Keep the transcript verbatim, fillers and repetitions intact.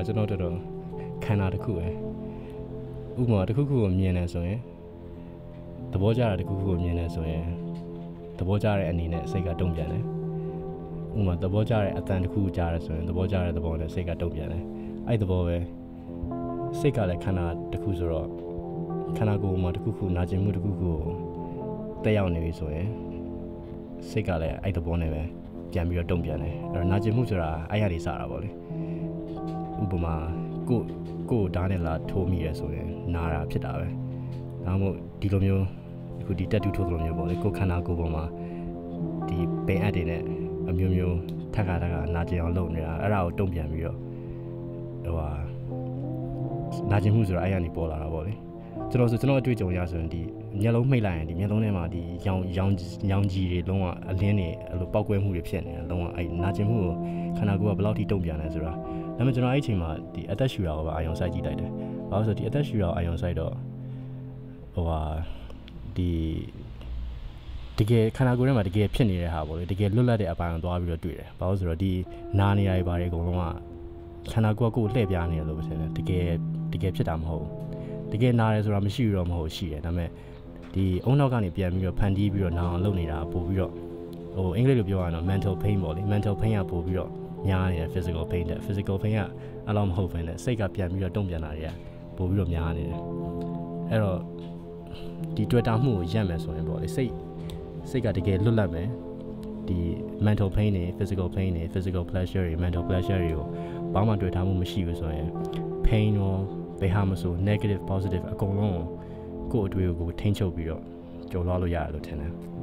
ကျွန်တော်တို့တော့ခန္ဓာတစ်ခုပဲဥပမာတစ်ခုခုကိုမြင်နေဆိုရင်သဘောကျတာတစ်ခုခုကိုမြင်နေဆိုရင်သဘောကျတဲ့အနေနဲ့စိတ်ကတုံ့ပြန်တယ်ဥပမာသဘောကျတဲ့အတန်တစ်ခုကြားရဆိုရင်သဘောကျတဲ့သဘောနဲ့စိတ်ကတုံ့ပြန်တယ်အဲ့သဘောပဲစိတ်ကလည်းခန္ဓာတစ်ခုဆိုတော့ခန္ဓာကိုယ်မှာတစ်ခုခုနာကျင်မှုတစ်ခုခုကိုတက်ရောက်နေပြီဆိုရင်စိတ်ကလည်းအဲ့သဘောနဲ့ပဲပြန်ပြီးတော့တုံ့ပြန်တယ်အဲ့တော့နာကျင်မှုဆိုတာအဲ့ရနေစတာပေါ့လေဥပမာကိုကိုဓာတ်နဲ့လာထိုးမိရဲဆိုရင်နာတာဖြစ်တာပဲဒါမှမဟုတ်ဒီလိုမျိုးအခုဒီတက်တူထိုးလိုမျိုးပေါ့လေကိုခန္ဓာကိုယ်ပေါ်မှာဒီပင်အပ်တွေနဲ့အမျိုးမျိုးထက်ခါထက်ခါနာကျင်အောင်လုပ်နေတာအဲ့ဒါကိုတုံ့ပြန်ပြီးတော့ဟိုဟာနာကျင်မှုဆိုတာအဲ့ရနေပေါ်လာတာပေါ့လေကျွန်တော်ဆိုကျွန်တော်အတွေ့အကြုံရဆိုရင်ဒီမျက်လုံးမှိတ်လိုက်ရင်ဒီမျက်လုံးထဲမှာဒီရောင်ရောင်ရောင်ကြီးတွေလုံးဝအလင်းတွေအဲ့လိုပောက်ကွဲမှုတွေဖြစ်နေတယ်လုံးဝအဲ့နာကျင်မှုကိုခန္ဓာကိုယ်ကဘယ်လောက်ထိတုံ့ပြန်လဲဆိုတာဒါပေမဲ့ကျွန်တော်အဲ့အချိန်မှာဒီအသက်ရှူတာကိုပဲအာရုံစိုက်ကြည့်လိုက်တယ်ဘာလို့ဆိုဒီအသက်ရှူတာကိုအာရုံစိုက်တော့ဟိုဟာဒီတကယ်ခန္ဓာကိုယ်ထဲမှာတကယ်ဖြစ်နေတဲ့ဟာပေါ့လေတကယ်လွတ်လပ်တဲ့အပိုင်းကိုသွားပြီးတော့တွေ့တယ်ဘာလို့ဆိုတော့ဒီနာနေရတွေဘာတွေအကုန်လုံးကခန္ဓာကိုယ်ကိုလှည့်ပြားနေတယ်လို့ပဲထင်တယ်တကယ်တကယ်ဖြစ်တာမဟုတ်တကယ်နာတယ်ဆိုတာမရှိတော့မဟုတ်ရှိတယ်ဒါပေမဲ့ဒီအုံနောက်ကနေပြန်ပြီးတော့ဖန်တီးပြီးတော့နာအောင်လုပ်နေတာပို့ပြီးတော့ဟိုအင်္ဂလိပ်လိုပြောရအောင် mental pain ပေါ့လေ mental pain ကပို့ပြီးတော့များနေတယ် physical pain တဲ့ physical pain ကအဲ့လိုမဟုတ်ဘဲနဲ့စိတ်ကပြန်ပြီးတော့တုံ့ပြန်တာတွေကပို့ပြီးတော့များနေတယ်အဲ့တော့ဒီတွေ့တာမှုကိုရက်မယ်ဆိုရင်ပေါ့လေစိတ်စိတ်ကတကယ်လွတ်လပ်မယ်ဒီ mental pain တွေ physical pain တွေ physical pleasure တွေ mental pleasure တွေကိုဘာမှတွေ့ထားမှုမရှိဘူးဆိုရင် pain ရောဘယ်ဟာမဆို negative positive အကုန်လုံးကိုယ့်အတွေ့အကြုံကိုထိန်းချုပ်ပြီးတော့ကြော်လွှားလို့ရတယ်လို့ထင်တယ်